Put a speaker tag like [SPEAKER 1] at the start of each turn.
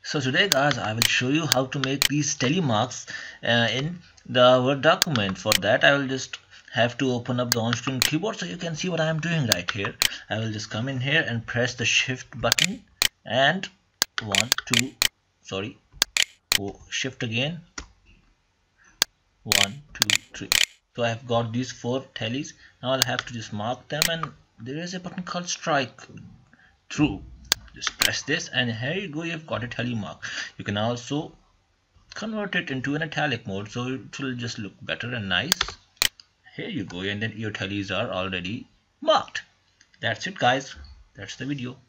[SPEAKER 1] So today guys I will show you how to make these tally marks in the Word document. For that I will just have to open up the on-screen keyboard so you can see what I am doing right here. I will just come in here and press the shift button and one, two, sorry, shift again, 1, 2, 3. So I have got these 4 tallies. Now I'll have to just mark them, and there is a button called strike through. Just press this and here you go, you've got a tally mark. You can also convert it into an italic mode so it will just look better and nice. Here you go, and then your tallies are already marked. That's it guys, that's the video.